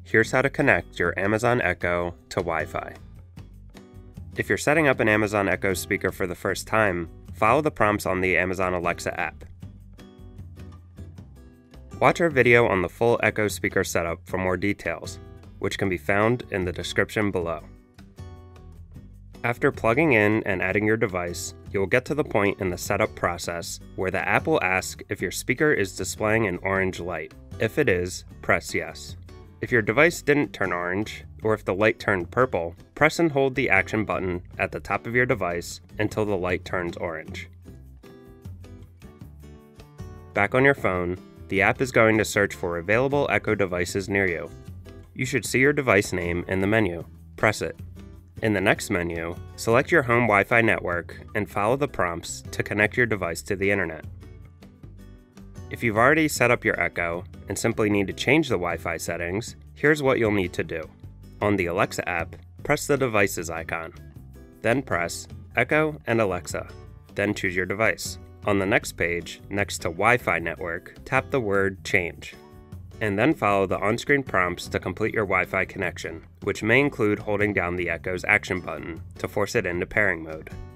here's how to connect your Amazon Echo to Wi-Fi. If you're setting up an Amazon Echo speaker for the first time, follow the prompts on the Amazon Alexa app. Watch our video on the full Echo speaker setup for more details, which can be found in the description below. After plugging in and adding your device, you will get to the point in the setup process where the app will ask if your speaker is displaying an orange light. If it is, press yes. If your device didn't turn orange, or if the light turned purple, press and hold the action button at the top of your device until the light turns orange. Back on your phone, the app is going to search for available Echo devices near you. You should see your device name in the menu. Press it. In the next menu, select your home Wi-Fi network and follow the prompts to connect your device to the internet. If you've already set up your Echo and simply need to change the Wi-Fi settings, here's what you'll need to do. On the Alexa app, press the devices icon. Then press Echo and Alexa. Then choose your device. On the next page, next to Wi-Fi network, tap the word Change. And then follow the on-screen prompts to complete your Wi-Fi connection, which may include holding down the Echo's action button to force it into pairing mode.